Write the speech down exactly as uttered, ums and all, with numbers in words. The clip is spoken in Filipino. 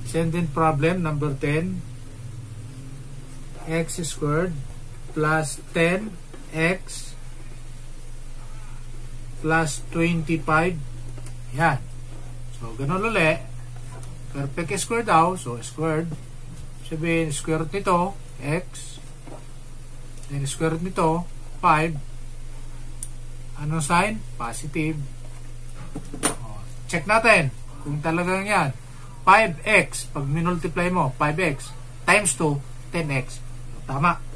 Send in problem number ten. X squared plus ten x plus twenty-five. Yan. So, ganun ulit. Perfect square daw. So, squared. Sabihin, square root nito, x. Then, square root nito, five. Anong sign? Positive. O, check natin. Kung talagang yan. five x. Pag minultiply mo, five x times two, ten x. Tama.